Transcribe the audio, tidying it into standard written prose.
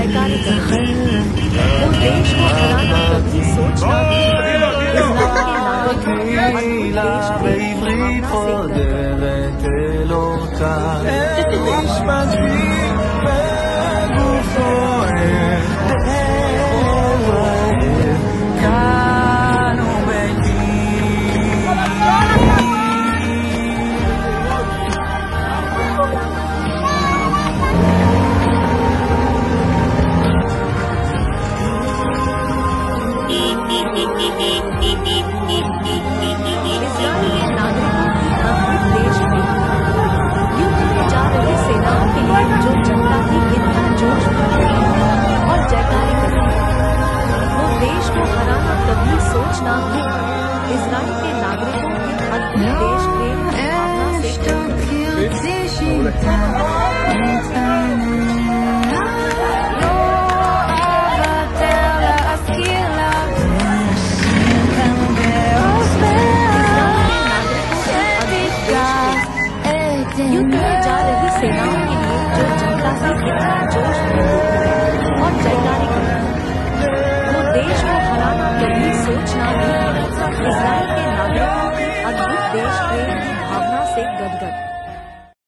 जयकारे करते हैं। वो देश को हराना कभी सोचना भी इस्राएल के नागरिकों अद्भुत देश प्रेम की भावना से सोचना भी इस्राएल के नागरिकों की अद्भुत देश प्रेम की भावना से युद्ध में जा रही सेनाओं के लिए जो जनता से कितना जोश और जयकारी करती है, वो देश को हराना कभी सोचना भी इस्राएल